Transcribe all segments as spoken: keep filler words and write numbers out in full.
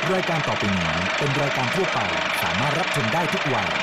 รายการต่อไปนี้เป็นรายการทั่วไปสามารถรับชมได้ทุกวัย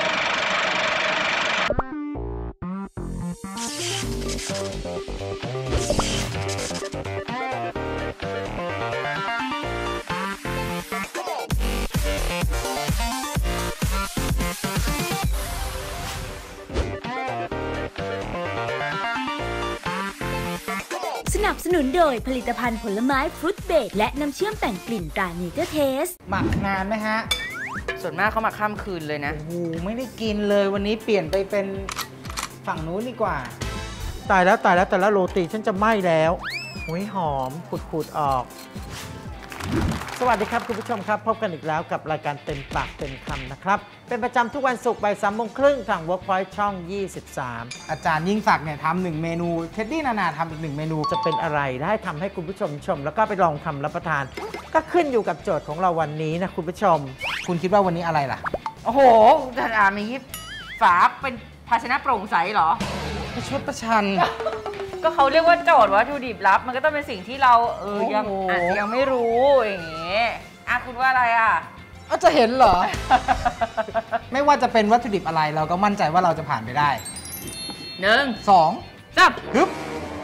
สนับสนุนโดยผลิตภัณฑ์ผลไม้ฟรุตเบรดและน้ำเชื่อมแต่งกลิ่นตราเนเจอร์เทสหมักนานไหมฮะส่วนมากเขาหมักข้ามคืนเลยนะโอ้โหไม่ได้กินเลยวันนี้เปลี่ยนไปเป็นฝั่งนู้นดีกว่าตายแล้วตายแล้วแต่ละโรตีฉันจะไหม้แล้วโอ้ยหอมขูดๆออกสวัสดีครับคุณผู้ชมครับพบกันอีกแล้วกับรายการเต็มปากเต็มคำนะครับเป็นประจำทุกวันศุกร์บ่ายสามโมงครึ่งทาง Workpoint ช่องยี่สิบสามอาจารย์ยิ่งศักดิ์เนี่ยทำหนึ่งเมนูเท็ดดี้นานาทำอีกหนึ่งเมนูจะเป็นอะไรได้ทำให้คุณผู้ชมชมแล้วก็ไปลองทำรับประทานก็ขึ้นอยู่กับโจทย์ของเราวันนี้นะคุณผู้ชมคุณคิดว่าวันนี้อะไรล่ะโอ้โหอาจารย์อามีฝาเป็นภาชนะโปร่งใสเหรอประชดประชันก็เขาเรียกว่าโจทย์วัตถุดิบลับมันก็ต้องเป็นสิ่งที่เราเออยังอาจจะยังไม่รู้อย่างงี้อ่ะคุณว่าอะไรอ่ะอาจจะเห็นเหรอ ไม่ว่าจะเป็นวัตถุดิบอะไรเราก็มั่นใจว่าเราจะผ่านไปได้หนึ่งสองจับฮึบ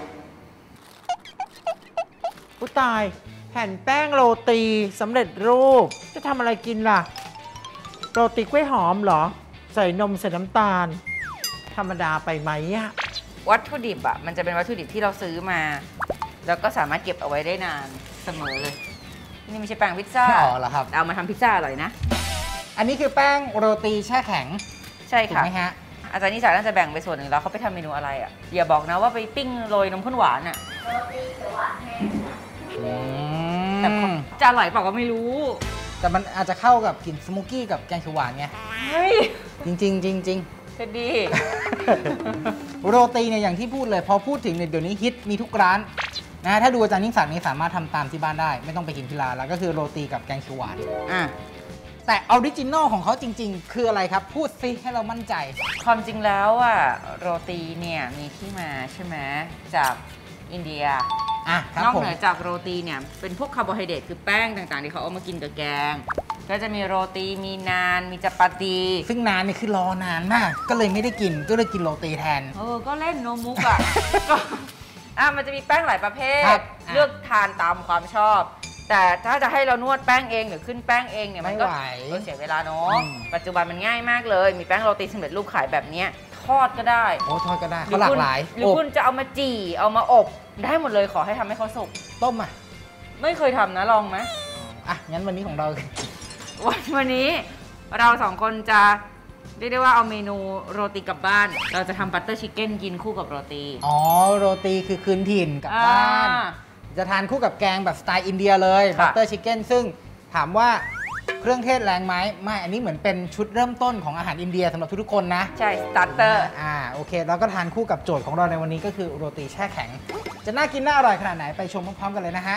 ผู้ตายแผ่นแป้งโรตีสำเร็จรูปจะทำอะไรกินล่ะโรตีกล้วยหอมเหรอใส่นมใส่น้ำตาลธรรมดาไปไหมอะวัตถุดิบอ่ะมันจะเป็นวัตถุดิบที่เราซื้อมาแล้วก็สามารถเก็บเอาไว้ได้นานเสมอเลยนี่ไม่ใช่แป้งพิซซ่าอ๋อเหรอครับเอามาทำพิซซ่าอร่อยนะอันนี้คือแป้งโรตีแช่แข็งใช่ค่ะถูกไหมฮะอาจารย์นิสาน่าจะแบ่งไปส่วนหนึ่งแล้วเขาไปทำเมนูอะไรอ่ะอย่าบอกนะว่าไปปิ้งโรยนมข้นหวานอ่ะโรตีเขียวหวานแห้งแต่จะอร่อยเปล่าก็ไม่รู้แต่มันอาจจะเข้ากับกลิ่นสโมกี้กับแกงเขียวหวานไงเฮ้ยจริงจริงจริงจริงเท็ดดี้โรตีเนี่ยอย่างที่พูดเลยพอพูดถึงเนี่ยเดี๋ยวนี้ฮิตมีทุกร้านนะถ้าดูอาจารย์ยิ่งศักดิ์นี่สามารถทำตามที่บ้านได้ไม่ต้องไปกินที่ร้านแล้วก็คือโรตีกับแกงเขียวหวานอ่ะแต่ออริจินอลของเขาจริงๆคืออะไรครับพูดซิให้เรามั่นใจความจริงแล้วอ่ะโรตีเนี่ยมีที่มาใช่ไหมจากอินเดียอ่ะนอกเหนือจากโรตีเนี่ยเป็นพวกคาร์โบไฮเดรตคือแป้งต่างๆที่เขาเอามากินกับแกงก็จะมีโรตีมีนานมีจัปาตีซึ่งนานนี่คือรอนานมากก็เลยไม่ได้กินก็เลยกินโรตีแทนเออก็เล่นโนมุกอ่ะก็อ่ะมันจะมีแป้งหลายประเภทเลือกทานตามความชอบแต่ถ้าจะให้เรานวดแป้งเองหรือขึ้นแป้งเองเนี่ยมันก็เสียเวลาเนาะปัจจุบันมันง่ายมากเลยมีแป้งโรตีสำเร็จรูปขายแบบนี้ทอดก็ได้โอ้ทอดก็ได้เขาหลากหลายหรือคุณจะเอามาจี่เอามาอบได้หมดเลยขอให้ทำให้เขาสุกต้มอ่ะไม่เคยทำนะลองไหมอ่ะงั้นวันนี้ของเราวันวันนี้เราสองคนจะเรียกได้ว่าเอาเมนูโรตีกลับบ้านเราจะทำบัตเตอร์ชิคเก้นกินคู่กับโรตีอ๋อโรตีคือคืนถิ่นกลับบ้านจะทานคู่กับแกงแบบสไตล์อินเดียเลยบัตเตอร์ชิคเก้นซึ่งถามว่าเครื่องเทศแรงไหมไม่อันนี้เหมือนเป็นชุดเริ่มต้นของอาหารอินเดียสำหรับทุกๆคนนะใช่สตาร์เตอร์อ่าโอเคเราก็ทานคู่กับโจทย์ของเราในวันนี้ก็คือโรตีแช่แข็งจะน่ากินน่าอร่อยขนาดไหนไปชมพร้อมๆกันเลยนะฮะ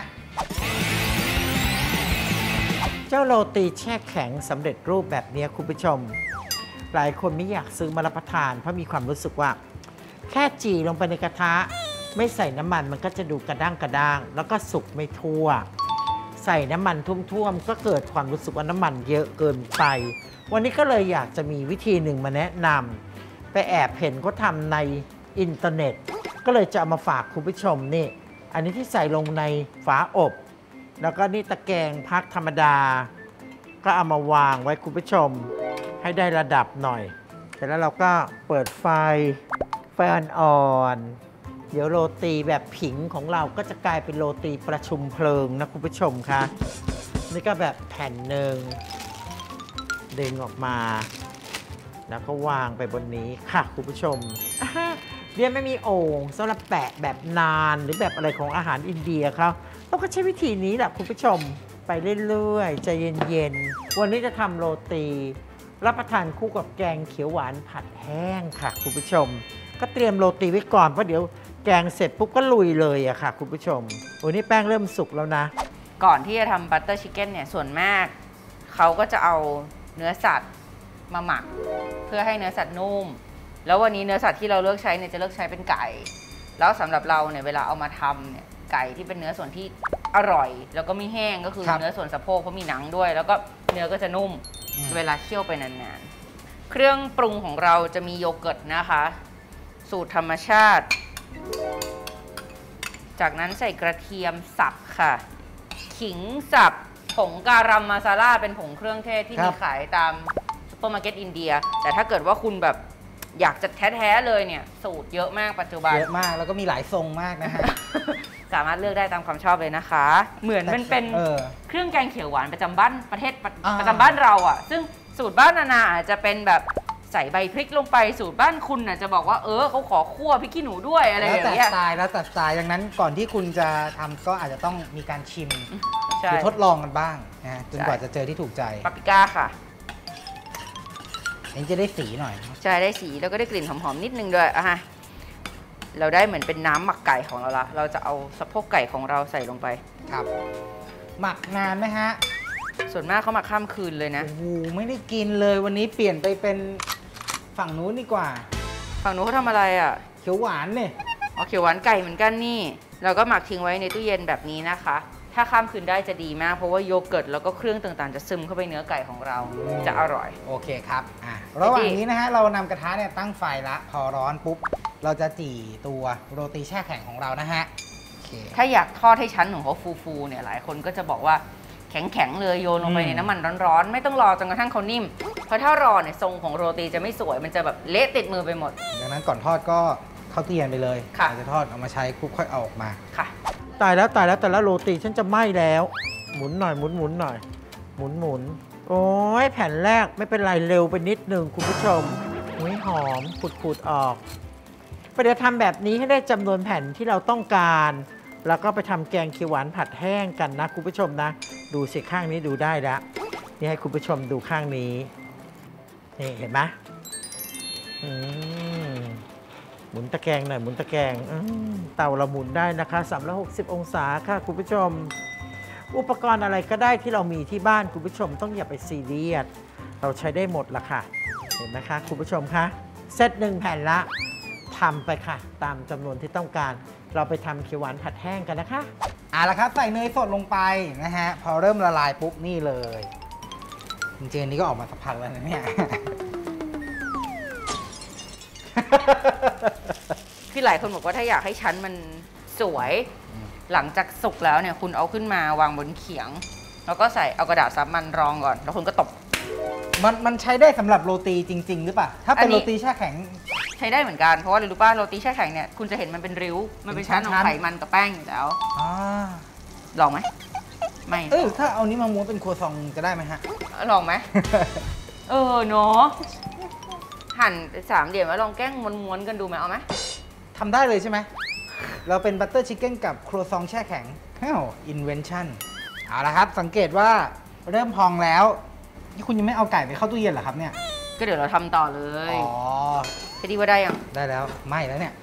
เจ้าโรตีแช่แข็งสำเร็จรูปแบบนี้คุณผู้ชมหลายคนไม่อยากซื้อมารับประทานเพราะมีความรู้สึกว่าแค่จี่ลงไปในกระทะไม่ใส่น้ำมันมันก็จะดูกระด้างกระด้างแล้วก็สุกไม่ทั่วใส่น้ำมันท่วมๆก็เกิดความรู้สึกว่าน้ำมันเยอะเกินไปวันนี้ก็เลยอยากจะมีวิธีหนึ่งมาแนะนำไปแอบเห็นเขาทำในอินเทอร์เน็ตก็เลยจะเอามาฝากคุณผู้ชมนี่อันนี้ที่ใส่ลงในฝาอบแล้วก็นี่ตะแกรงพักธรรมดาก็เอามาวางไว้คุณผู้ชมให้ได้ระดับหน่อยเสร็จแล้วเราก็เปิดไฟไฟอ่อนๆเดี๋ยวโรตีแบบผิงของเราก็จะกลายเป็นโรตีประชุมเพลิงนะคุณผู้ชมคะนี่ก็แบบแผ่นหนึ่งดึงออกมาแล้วก็วางไปบนนี้ค่ะคุณผู้ชมเรียนไม่มีโอ่งสำหรับแปะแบบนานหรือแบบอะไรของอาหารอินเดียเขาเราก็ใช้วิธีนี้แหละคุณผู้ชมไปเรื่อยๆใจเย็นๆวันนี้จะทำโรตีรับประทานคู่กับแกงเขียวหวานผัดแห้งค่ะคุณผู้ชมก็เตรียมโรตีไว้ก่อนเพราะเดี๋ยวแกงเสร็จปุ๊บก็ลุยเลยอะค่ะคุณผู้ชมวันนี้แป้งเริ่มสุกแล้วนะก่อนที่จะทำบัตเตอร์ชิคเก้นเนี่ยส่วนมากเขาก็จะเอาเนื้อสัตว์มาหมักเพื่อให้เนื้อสัตว์นุ่มแล้ววันนี้เนื้อสัตว์ที่เราเลือกใช้เนี่ยจะเลือกใช้เป็นไก่แล้วสำหรับเราเนี่ยเวลาเอามาทำเนี่ยไก่ที่เป็นเนื้อส่วนที่อร่อยแล้วก็ไม่แห้งก็คือเนื้อส่วนสะโพกเพราะมีหนังด้วยแล้วก็เนื้อก็จะนุ่มเวลาเคี่ยวไปนานๆเครื่องปรุงของเราจะมีโยเกิร์ตนะคะสูตรธรรมชาติจากนั้นใส่กระเทียมสับค่ะขิงสับผงการัมมาซาล่าเป็นผงเครื่องเทศที่มีขายตามซุปเปอร์มาร์เก็ตอินเดียแต่ถ้าเกิดว่าคุณแบบอยากจะแท้ๆเลยเนี่ยสูตรเยอะมากปัจจุบันเยอะมากแล้วก็มีหลายทรงมากนะฮะสามารถเลือกได้ตามความชอบเลยนะคะเหมือนมันเป็นเครื่องแกงเขียวหวานประจำบ้านประเทศประจำบ้านเราอ่ะซึ่งสูตรบ้านนานาอาจจะเป็นแบบใส่ใบพริกลงไปสูตรบ้านคุณน่ะจะบอกว่าเออเขาขอคั่วพริกขี้หนูด้วยอะไรอย่างเงี้ยแล้วแต่สไตล์แล้วแต่สไตล์ดังนั้นก่อนที่คุณจะทำก็อาจจะต้องมีการชิมหรือทดลองกันบ้างนะจนกว่าจะเจอที่ถูกใจปาปริก้าค่ะอันนี้จะได้สีหน่อยใช่ได้สีแล้วก็ได้กลิ่นหอมๆนิดนึงด้วยอ่ะเราได้เหมือนเป็นน้ำหมักไก่ของเราละเราจะเอาสะโพกไก่ของเราใส่ลงไปครับหมักนานไหมฮะส่วนมากเขาหมักข้ามคืนเลยนะโอ้โหไม่ได้กินเลยวันนี้เปลี่ยนไปเป็นฝั่งนู้นดีกว่าฝั่งนู้นเขาทำอะไรอ่ะเขียวหวานเนี่ยอ๋อเขียวหวานไก่เหมือนกันนี่เราก็หมักทิ้งไว้ในตู้เย็นแบบนี้นะคะถ้าข้ามคืนได้จะดีมากเพราะว่าโยเกิร์ตแล้วก็เครื่องต่างๆจะซึมเข้าไปเนื้อไก่ของเราจะอร่อยโอเคครับอ่ะระหว่างนี้นะฮะเรานำกระทะเนี่ยตั้งไฟละพอร้อนปุ๊บเราจะจี่ตัวโรตีแช่แข็งของเรานะฮะถ้าอยากทอดให้ชั้นของเขาฟูๆเนี่ยหลายคนก็จะบอกว่าแข็งๆเลยโยนลงไปในน้ำมันร้อนๆไม่ต้องรอจนกระทั่งเขานิ่มเพราะถ้ารอเนี่ยทรงของโรตีจะไม่สวยมันจะแบบเละติดมือไปหมดดังนั้นก่อนทอดก็เข้าตู้เย็นไปเลยอาจจะทอดเอามาใช้คุกค่อยเอาออกมาค่ะตายแล้วตายแล้วแต่ละโรตีฉันจะไหม้แล้วหมุนหน่อยหมุนหมุนหน่อยหมุนหมุนโอ้ยแผ่นแรกไม่เป็นไรเร็วไปนิดนึงคุณผู้ชมหุ้ยหอมขูดๆออกไปเดี๋ยวทำแบบนี้ให้ได้จำนวนแผ่นที่เราต้องการแล้วก็ไปทำแกงเขียวหวานผัดแห้งกันนะคุณผู้ชมนะดูสิข้างนี้ดูได้แล้วนี่ให้คุณผู้ชมดูข้างนี้นี่เห็นไหมหมุนตะแกรงหน่อยหมุนตะแกรงเตาเราหมุนได้นะคะสามร้อยหกสิบองศาค่ะคุณผู้ชมอุปกรณ์อะไรก็ได้ที่เรามีที่บ้านคุณผู้ชมต้องอย่าไปซีเรียสเราใช้ได้หมดละค่ะเห็นไหมคะคุณผู้ชมคะเซตหนึ่งแผ่นละทำไปค่ะตามจำนวนที่ต้องการเราไปทำเขียวหวานผัดแห้งกันนะคะเอาละครับใส่เนยสดลงไปนะฮะพอเริ่มละลายปุ๊บนี่เลยจริงๆอันนี้ก็ออกมาสักพักแล้วนะเนี่ยคือหลายคนบอกว่าถ้าอยากให้ชั้นมันสวยหลังจากสุกแล้วเนี่ยคุณเอาขึ้นมาวางบนเขียงแล้วก็ใส่เอากระดาษซับมันรองก่อนแล้วคุณก็ตบมันมันใช้ได้สำหรับโรตีจริงๆหรือเปล่าถ้าเป็นโรตีแช่แข็งใช้ได้เหมือนกันเพราะว่ารู้ป่ะโรตีแช่แข็งเนี่ยคุณจะเห็นมันเป็นริ้วมันเป็นชั้นของไขมันกับแป้งอยู่แล้วลองไหมไม่เออถ้าเอานี้มาม้วนเป็นครัวซองจะได้ไหมฮะลองไหมเออเนาะหั่นสามเหลี่ยมแล้วลองแกล้งม้วนๆกันดูไหมเอาไหมทำได้เลยใช่ไหมเราเป็นบัตเตอร์ชิคเก้นกับครัวซองแช่แข็งเฮ้ยอินเวนชั่นเอาละครับสังเกตว่าเริ่มพองแล้วนี่คุณยังไม่เอาไก่ไปเข้าตู้เย็นเหรอครับเนี่ยก็เดี๋ยวเราทำต่อเลยอ๋อจะดีว่าได้ยังได้แล้วไม่แล้วเนี่ย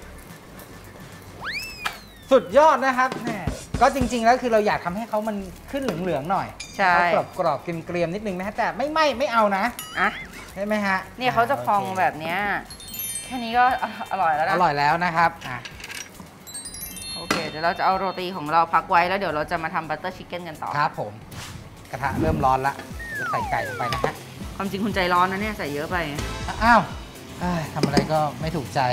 สุดยอดนะครับก็จริงๆแล้วคือเราอยากทำให้เขามันขึ้นเหลืองๆหน่อยใช่กรอบกรอบเกรียมๆนิดนึงนะฮะแต่ไม่ไม่ไม่เอานะอ่ะได้ไหมฮะเนี่ยเขาจะพองแบบเนี้ยแค่นี้ก็อร่อยแล้วนะอร่อยแล้วนะครับอ่ะโอเคเดี๋ยวเราจะเอาโรตีของเราพักไว้แล้วเดี๋ยวเราจะมาทำบัตเตอร์ชิคเก้นกันต่อครับผมกระทะเริ่มร้อนละจะใส่ไก่ลงไปนะฮะความจริงคุณใจร้อนนะเนี่ยใส่เยอะไปอ้าวทำอะไรก็ไม่ถูกใจ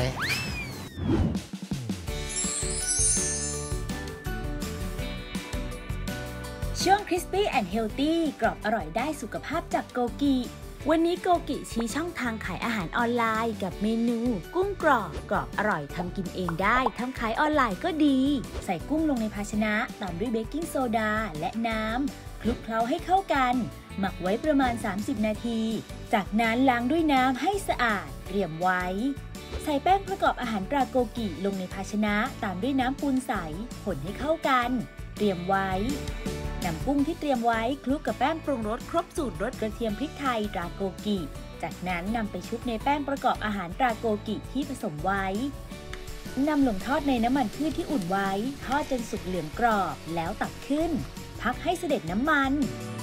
ช่วง Crispy and Healthy กรอบอร่อยได้สุขภาพจากโกกิวันนี้โกกิชี้ช่องทางขายอาหารออนไลน์กับเมนูกุ้งกรอบกรอบอร่อยทำกินเองได้ทำขายออนไลน์ก็ดีใส่กุ้งลงในภาชนะตามด้วยเบกกิ้งโซดาและน้ำคลุกเคล้าให้เข้ากันหมักไว้ประมาณสามสิบนาทีจากนั้นล้างด้วยน้ำให้สะอาดเตรียมไว้ใส่แป้งประกอบอาหารปลาโกกิลงในภาชนะตามด้วยน้ำปูนใสคนให้เข้ากันเตรียมไว้นำกุ้งที่เตรียมไว้คลุกกับแป้งปรุงรสครบสูตรรสกระเทียมพริกไทยตราโกกิจากนั้นนำไปชุบในแป้งประกอบอาหารตราโกกิที่ผสมไว้นำลงทอดในน้ำมันพืชที่อุ่นไว้ทอดจนสุกเหลืองกรอบแล้วตักขึ้นพักให้เสด็จน้ำมัน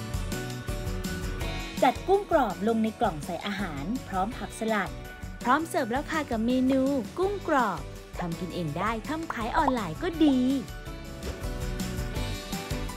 จัดกุ้งกรอบลงในกล่องใส่อาหารพร้อมผักสลัดพร้อมเสิร์ฟแล้วค่ะกับเมนูกุ้งกรอบทำกินเองได้ทำขายออนไลน์ก็ดี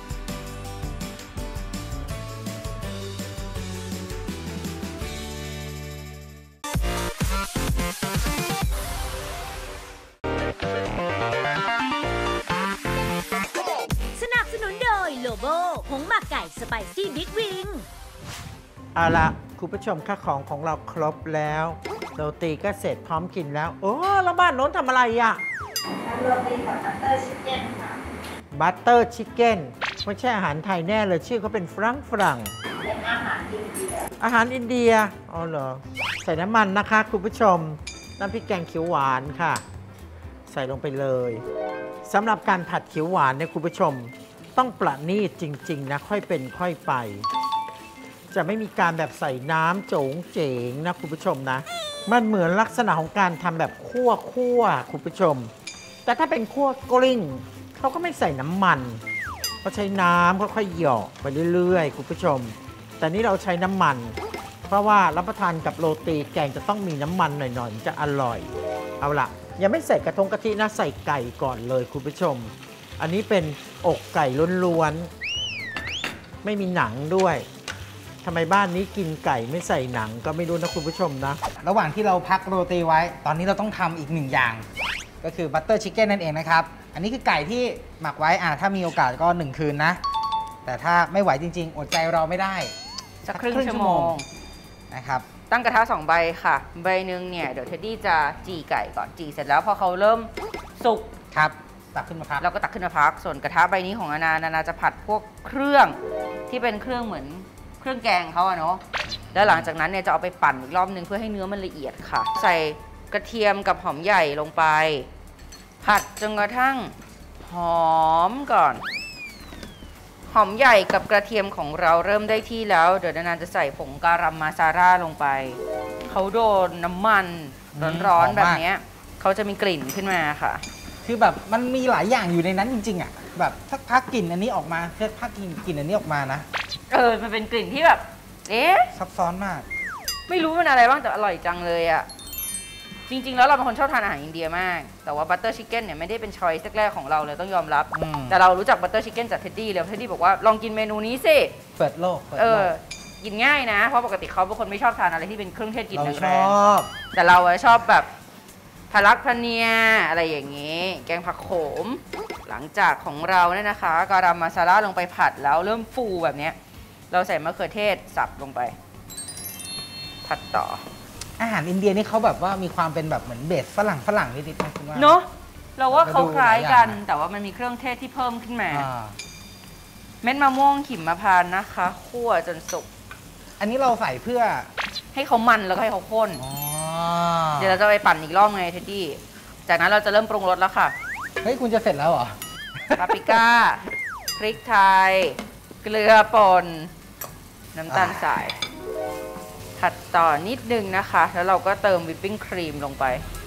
โลโบผงหมักไก่สไปซี่บิ๊กวิงเอาละคุณผู้ชมค่าของของเราครบแล้วโรตีก็เสร็จพร้อมกินแล้วโอ้แล้วบ้านโน้นทำอะไรอ่ะโรตีกับบัตเตอร์ชิคเก้นค่ะบัตเตอร์ชิคเก้นไม่ใช่อาหารไทยแน่เลยชื่อเขาเป็นฝรั่งฝรั่งเป็นอาหารอินเดียอาหารอินเดียอ๋อเหรอใส่น้ำมันนะคะคุณผู้ชมน้ำพริกแกงเขียวหวานค่ะใส่ลงไปเลยสำหรับการผัดเขียวหวานเนี่ยคุณผู้ชมต้องประณีตจริงๆนะค่อยเป็นค่อยไปจะไม่มีการแบบใส่น้ำโจงเจ๋งนะคุณผู้ชมนะมันเหมือนลักษณะของการทำแบบคั่วคั่วคุณผู้ชมแต่ถ้าเป็นคั่วกลิ้งเขาก็ไม่ใส่น้ำมันเขาใช้น้ำค่อยๆหยอกไปเรื่อยๆคุณผู้ชมแต่นี่เราใช้น้ำมันเพราะว่ารับประทานกับโรตีแกงจะต้องมีน้ำมันหน่อยๆจะอร่อยเอาล่ะยังไม่ใส่กระทงกะทินะใส่ไก่ก่อนเลยคุณผู้ชมอันนี้เป็นอกไก่ล้วนๆไม่มีหนังด้วยทำไมบ้านนี้กินไก่ไม่ใส่หนังก็ไม่รู้นะคุณผู้ชมนะระหว่างที่เราพักโรตีไว้ตอนนี้เราต้องทำอีกหนึ่งอย่างก็คือบัตเตอร์ชิคเก้นนั่นเองนะครับอันนี้คือไก่ที่หมักไว้อ่าถ้ามีโอกาสก็หนึ่งคืนนะแต่ถ้าไม่ไหวจริงๆอดใจรอไม่ได้สักครึ่งชั่วโมงนะครับตั้งกระทะสองใบค่ะใบหนึ่งเนี่ยเดี๋ยวเท็ดดี้จะจีไก่ก่อนจีเสร็จแล้วพอเขาเริ่มสุกครับตักขึ้นมาพักเราก็ตักขึ้นมาพักส่วนกระทะใบนี้ของอาณานานาจะผัดพวกเครื่องที่เป็นเครื่องเหมือนเครื่องแกงเขาอะเนาะแล้วหลังจากนั้นเนี่ยจะเอาไปปั่นอีกรอบนึงเพื่อให้เนื้อมันละเอียดค่ะใส่กระเทียมกับหอมใหญ่ลงไปผัดจนกระทั่งหอมก่อนหอมใหญ่กับกระเทียมของเราเริ่มได้ที่แล้วเดี๋ยวนานๆจะใส่ผงการัมมาซาร่าลงไปเขาโดนน้ำมันร้อนๆแบบนี้เขาจะมีกลิ่นขึ้นมาค่ะคือแบบมันมีหลายอย่างอยู่ในนั้นจริงๆอ่ะแบบสักพักกลิ่นอันนี้ออกมาสักพักกลิ่นกลิ่นอันนี้ออกมานะเออมันเป็นกลิ่นที่แบบเอ๊ะซับซ้อนมากไม่รู้มันอะไรบ้างแต่อร่อยจังเลยอ่ะจริงๆแล้วเราเป็นคนชอบทานอาหารอินเดียมากแต่ว่าบัตเตอร์ชิคเก้นเนี่ยไม่ได้เป็นช้อยส์แรกๆของเราเลยต้องยอมรับแต่เรารู้จักบัตเตอร์ชิคเก้นจากเท็ดดี้เลยเท็ดดี้บอกว่าลองกินเมนูนี้สิเปิดโลกเออกินง่ายนะเพราะปกติเขาเป็นคนไม่ชอบทานอะไรที่เป็นเครื่องเทศกลิ่นแรงๆแต่เราชอบแบบพารักพะเนียอะไรอย่างนี้แกงผักโขมหลังจากของเราเนี่ยนะคะการัมมาซาร่าลงไปผัดแล้วเริ่มฟูแบบนี้เราใส่มะเขือเทศสับลงไปผัดต่ออาหารอินเดียนี่เขาแบบว่ามีความเป็นแบบเหมือนเบสฝรั่งฝรั่งนิดๆนะคุณว่าเนาะเราว่าเขาคล้ายกันแต่ว่ามันมีเครื่องเทศที่เพิ่มขึ้นมาเม็ดมะม่วงหิมพานต์นะคะคั่วจนสุกอันนี้เราใส่เพื่อให้เขามันแล้วก็ให้เขาข้นเดี๋ยวเราจะไปปั่นอีกรอบไงเท็ดดี้จากนั้นเราจะเริ่มปรุงรสแล้วค่ะเฮ้ยคุณจะเสร็จแล้วเหรอปาปริก้าพริกไทยเกลือป่นน้ำตาลทรายผัดต่อนิดนึงนะคะแล้วเราก็เติมวิปปิ้งครีมลงไป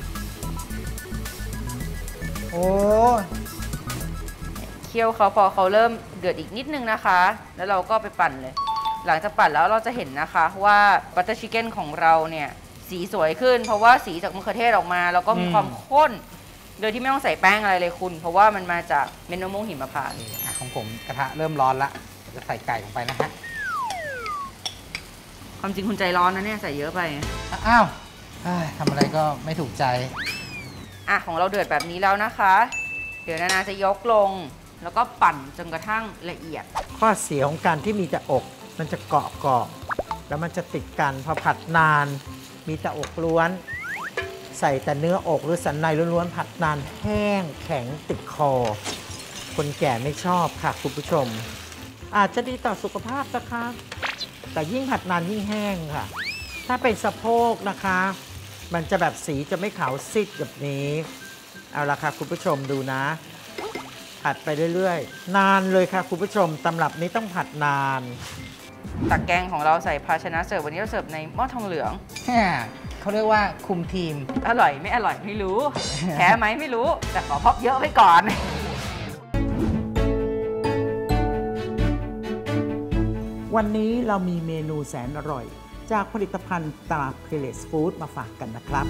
โอ้เคี่ยวเขาพอเขาเริ่มเดือดอีกนิดนึงนะคะแล้วเราก็ไปปั่นเลยหลังจากปั่นแล้วเราจะเห็นนะคะว่าบัตเตอร์ชิคเก้นของเราเนี่ยสีสวยขึ้นเพราะว่าสีจากมะเขือเทศออกมาแล้วก็มีความข้นโดยที่ไม่ต้องใส่แป้งอะไรเลยคุณเพราะว่ามันมาจากเม็ดมะม่วงหิมพานต์ของผมกระทะเริ่มร้อนละจะใส่ไก่ลงไปนะฮะความจริงคุณใจร้อนนะเนี่ยใส่เยอะไปอ้าวทำอะไรก็ไม่ถูกใจอ่ะของเราเดือดแบบนี้แล้วนะคะเดี๋ยวนานาจะยกลงแล้วก็ปั่นจนกระทั่งละเอียดข้อเสียของการที่มีแต่อกมันจะเกาะเกาะแล้วมันจะติดกันพอผัดนานมีแต่อกล้วนใส่แต่เนื้ออกหรือสันในล้วนๆผัดนานแห้งแข็งติดคอคนแก่ไม่ชอบค่ะคุณผู้ชมอาจจะดีต่อสุขภาพนะคะแต่ยิ่งผัดนานยิ่งแห้งค่ะถ้าเป็นสะโพกนะคะมันจะแบบสีจะไม่ขาวซีดแบบนี้เอาละค่ะคุณผู้ชมดูนะผัดไปเรื่อยๆนานเลยค่ะคุณผู้ชมตำรับนี้ต้องผัดนานตักแกงของเราใส่ภาชนะเสิร์ฟวันนี้เราเสิร์ฟในหม้อทองเหลืองเขาเรียกว่าคุมทีมอร่อยไม่อร่อยไม่รู้แพ้ไหมไม่รู้แต่ขอพอบเยอะไว้ก่อนวันนี้เรามีเมนูแสนอร่อยจากผลิตภัณฑ์ตราเพลสฟู้ดมาฝากกันนะครับ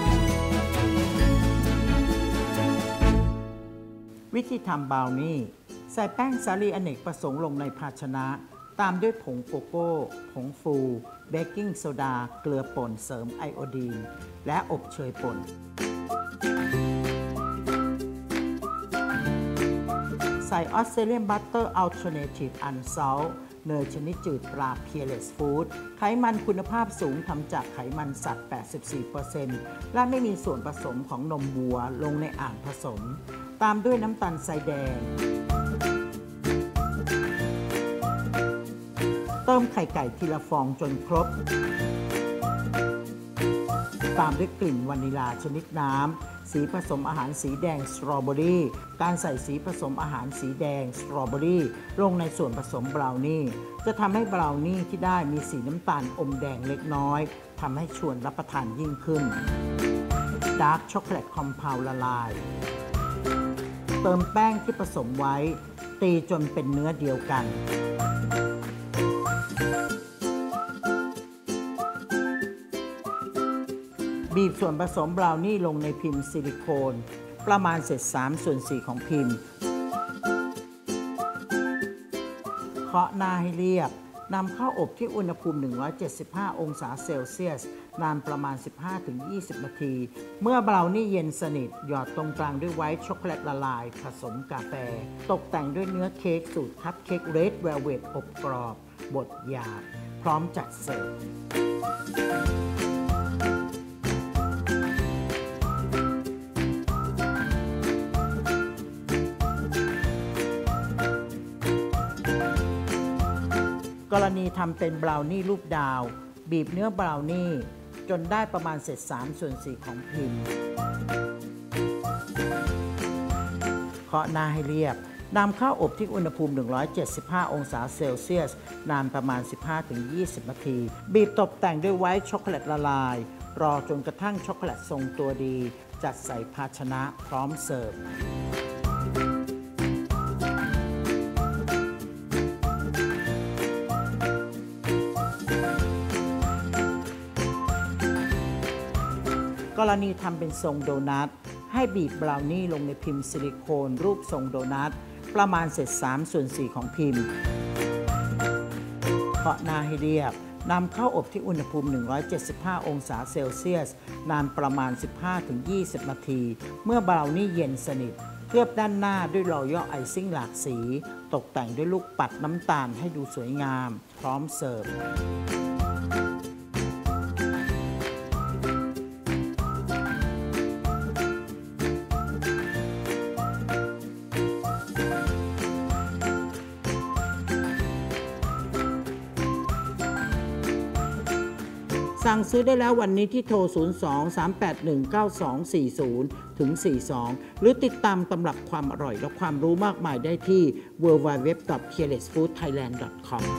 วิธีทำบราวนี่ใส่แป้งสาลีอเนกประสงค์ลงในภาชนะตามด้วยผงโกโก้ผงฟูเบกกิ้งโซดาเกลือป่นเสริมไอโอดีนและอบเชยป่นใสส่ออสเตรเลียนบัตเตอร์อัลเทอร์เนทีฟอันซอลเนยชนิดจืดตรา Peerless Food ไขมันคุณภาพสูงทำจากไขมันสัตว์ แปดสิบสี่เปอร์เซ็นต์ และไม่มีส่วนผสมของนมวัวลงในอ่างผสมตามด้วยน้ำตาลทรายแดงเติมไข่ไก่ทีละฟองจนครบตามด้วยกลิ่นวานิลาชนิดน้ำสีผสมอาหารสีแดงสตรอเบอรี่การใส่สีผสมอาหารสีแดงสตรอเบอรี่ลงในส่วนผสมบราวนี่จะทำให้บราวนี่ที่ได้มีสีน้ำตาลอมแดงเล็กน้อยทำให้ชวนรับประทานยิ่งขึ้นดาร์กช็อกโกแลตคอมเพลละลายเติมแป้งที่ผสมไว้ตีจนเป็นเนื้อเดียวกันบีบส่วนผสมบราวนี่ลงในพิมพ์ซิลิโคนประมาณเศษสามส่วนสี่ของพิมพ์เคาะหน้าให้เรียบนำเข้าอบที่อุณหภูมิหนึ่งร้อยเจ็ดสิบห้าองศาเซลเซียสนานประมาณ สิบห้าถึงยี่สิบ นาทีเมื่อบราวนี่เย็นสนิทหยอดตรงกลางด้วยไวท์ช็อกโกแลตละลายผสมกาแฟตกแต่งด้วยเนื้อเค้กสูตรคัพเค้กเรดเวลเวทอบกรอบบดหยาบพร้อมจัดเสิร์ฟกรณีทำเป็นบราวนี่รูปดาวบีบเนื้อบราวนี่จนได้ประมาณเศษสามส่วนสี่ของพิมพ์เคาะหน้าให้เรียบนำเข้าอบที่อุณหภูมิหนึ่งร้อยเจ็ดสิบห้าองศาเซลเซียสนานประมาณ สิบห้าถึงยี่สิบ นาทีบีบตกแต่งด้วยไวท์ช็อกโกแลตละลายรอจนกระทั่งช็อกโกแลตทรงตัวดีจัดใส่ภาชนะพร้อมเสิร์ฟกรณีทำเป็นทรงโดนัทให้บีบบราวนี่ลงในพิมพ์ซิลิโคนรูปทรงโดนัทประมาณเศษสามส่วนสี่ของพิมพ์เคาะหน้าให้เรียบนำเข้าอบที่อุณหภูมิหนึ่งร้อยเจ็ดสิบห้าองศาเซลเซียสนานประมาณ สิบห้าถึงยี่สิบ นาทีเมื่อบราวนี่เย็นสนิทเคลือบด้านหน้าด้วยรอยัลไอซิ่งหลากสีตกแต่งด้วยลูกปัดน้ำตาลให้ดูสวยงามพร้อมเสิร์ฟสั่งซื้อได้แล้ววันนี้ที่โทร ศูนย์ สอง สาม แปด หนึ่ง เก้า สอง สี่ ศูนย์ ถึง สี่สิบสอง หรือติดตามตำรับความอร่อยและความรู้มากมายได้ที่ ดับเบิลยู ดับเบิลยู ดับเบิลยู ดอท พี อี แอล เอส ฟู้ด ไทยแลนด์ ดอท คอม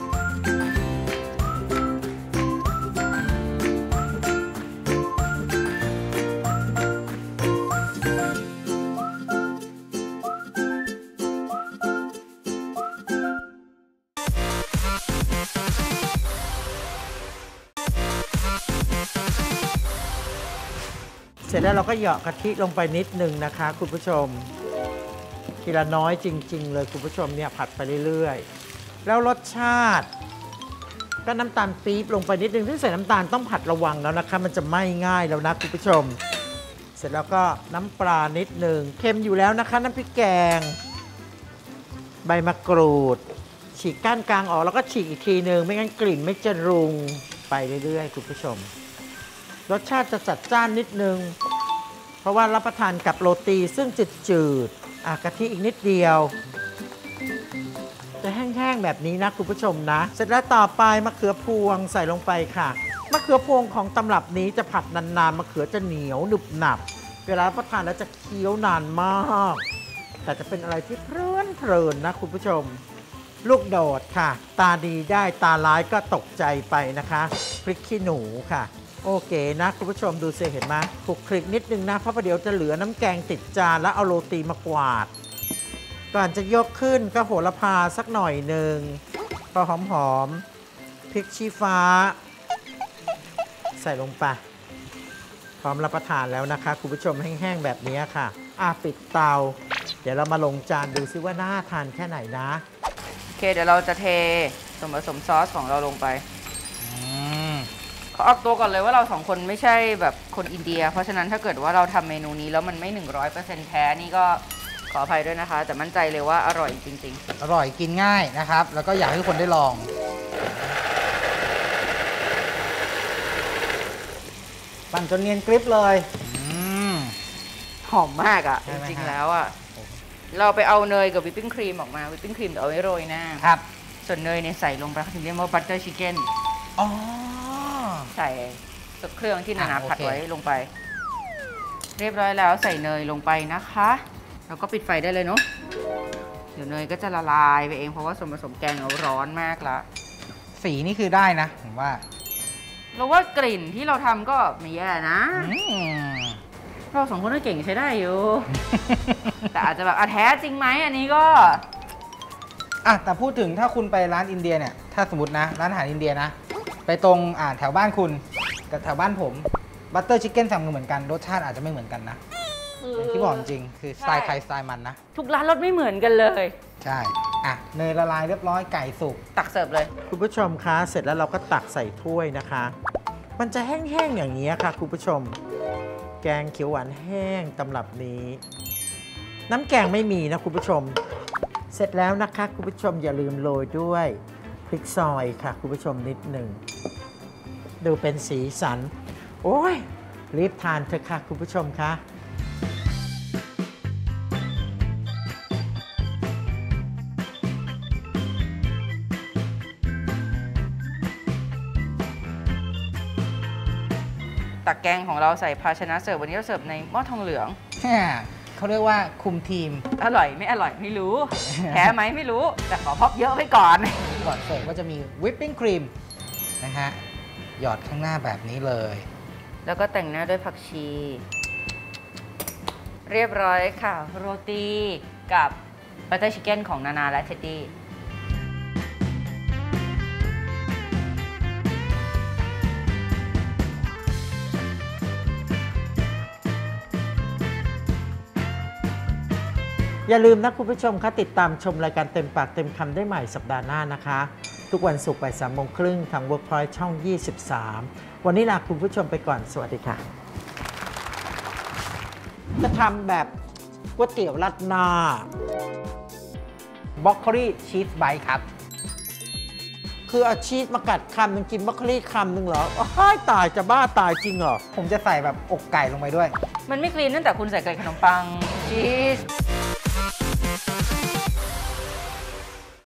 เสร็จแล้วเราก็เหยาะกะทิลงไปนิดนึงนะคะคุณผู้ชมทีละน้อยจริงๆเลยคุณผู้ชมเนี่ยผัดไปเรื่อยๆแล้วรสชาติก็น้ำตาลปี๊บลงไปนิดนึงที่ใส่น้ำตาลต้องผัดระวังแล้วนะคะมันจะไหม้ง่ายแล้วนะคุณผู้ชมเสร็จแล้วก็น้ำปลานิดนึงเค็มอยู่แล้วนะคะน้ำพริกแกงใบมะกรูดฉีกก้านกลางออกแล้วก็ฉีกอีกทีนึงไม่งั้นกลิ่นไม่จะรุงไปเรื่อยๆคุณผู้ชมรสชาติจะจัดจ้านนิดนึงเพราะว่ารับประทานกับโรตีซึ่งจืดจืดอ่ะกะทิอีกนิดเดียวจะแห้งๆแบบนี้นะคุณผู้ชมนะเสร็จแล้วต่อไปมะเขือพวงใส่ลงไปค่ะมะเขือพวงของตำรับนี้จะผัดนานๆมะเขือจะเหนียวหนึบหนับเวลารับประทานแล้วจะเคี้ยวนานมากแต่จะเป็นอะไรที่เพลินเพลินนะคุณผู้ชมลูกโดดค่ะตาดีได้ตาร้ายก็ตกใจไปนะคะพริกขี้หนูค่ะโอเคนะคุณผู้ชมดูสิเห็นไหมคลุกคลิกนิดนึงนะเพราะประเดี๋ยวจะเหลือน้ำแกงติดจานแล้วเอาโรตีมากวาดก่อนจะยกขึ้นก็โหระพาสักหน่อยหนึ่งพอหอมๆพริกชี้ฟ้าใส่ลงไปพร้อมรับประทานแล้วนะคะคุณผู้ชมแห้งๆแบบนี้ค่ะอ่ะปิดเตาเดี๋ยวเรามาลงจานดูซิว่าน่าทานแค่ไหนนะโอเคเดี๋ยวเราจะเทส่วนผสมซอสของเราลงไปขอออกตัวก่อนเลยว่าเราสองคนไม่ใช่แบบคนอินเดียเพราะฉะนั้นถ้าเกิดว่าเราทำเมนูนี้แล้วมันไม่ หนึ่งร้อยเปอร์เซ็นต์ แท้นี่ก็ขขออภัยด้วยนะคะ แต่มั่นใจเลยว่าอร่อยจริงๆอร่อยกินง่ายนะครับ แล้วก็อยากให้ทุกคนได้ลองปั่นจนเนียนกริบเลยหอมมากอ่ะจริงๆแล้วอ่ะเราไปเอาเนยกับวิปปิ้งครีมออกมาวิปปิ้งครีมเอาไว้โรยหน้าครับส่วนเนยเนี่ยใส่ลงไปถึงเรียกว่าบัตเตอร์ชิคเก้นอ๋อใส่เครื่องที่นานาผัดไว้ลงไปเรียบร้อยแล้วใส่เนยลงไปนะคะแล้วก็ปิดไฟได้เลยเนาะเดี๋ยวเนยก็จะละลายไปเองเพราะว่าส่วนผสมแกงเราร้อนมากละสีนี่คือได้นะผมว่าเราว่ากลิ่นที่เราทำก็ไม่แย่นะเราสองคนก็เก่งใช้ได้อยู่ แต่อาจจะแบบแท้จริงไหมอันนี้ก็อ่ะแต่พูดถึงถ้าคุณไปร้านอินเดียเนี่ยถ้าสมมตินะร้านอาหารอินเดียนะไปตรงอ่าแถวบ้านคุณกับแถวบ้านผมบัตเตอร์ชิคเก้นสั่งเหมือนกันรสชาติอาจจะไม่เหมือนกันนะที่บอกจริงคือสไตล์ใครสไตล์มันนะทุกร้านรสไม่เหมือนกันเลยใช่อ่ะเนยละลายเรียบร้อยไก่สุกตักเสิร์ฟเลยคุณผู้ชมคะเสร็จแล้วเราก็ตักใส่ถ้วยนะคะมันจะแห้งๆอย่างนี้ค่ะคุณผู้ชมแกงเขียวหวานแห้งตำรับนี้น้ำแกงไม่มีนะคุณผู้ชมเสร็จแล้วนะคะคุณผู้ชมอย่าลืมโรยด้วยพริกซอยค่ะคุณผู้ชมนิดหนึ่งดูเป็นสีสันโอ้ยรีบทานเถอะค่ะคุณผู้ชมคะตักแกงของเราใส่ภาชนะเสิร์ฟวันนี้เราเสิร์ฟในหม้อทองเหลืองเขาเรียกว่าคุมทีมอร่อยไม่อร่อยไม่รู้แท้ไหมไม่รู้แต่ขอพอบเยอะไว้ก่อนก่อนเสิร์ฟก็จะมีวิปปิ้งครีมนะฮะหยอดข้างหน้าแบบนี้เลยแล้วก็แต่งหน้าด้วยผักชีเรียบร้อยค่ะโรตีกับบัตเตอร์ชิคเก้นของนานาและเท็ดดี้อย่าลืมนะคุณผู้ชมคะติดตามชมรายการเต็มปากเต็มคำได้ใหม่สัปดาห์หน้านะคะทุกวันศุกร์บ่ายสามโมงครึ่งทาง Workpoint ช่องยี่สิบสามวันนี้ลาคุณผู้ชมไปก่อนสวัสดีค่ะจะทำแบบก๋วยเตี๋ยวรัดหน้าบล็อกโคลี่ชีสไบต์ครับคือเอาชีสมากัดคำนึงกินบล็อกโคลี่คำนึงเหรออ้ายตายจะบ้าตายจริงเหรอผมจะใส่แบบอกไก่ลงไปด้วยมันไม่คลีนตั้งแต่คุณใส่ไก่ขนมปังชีส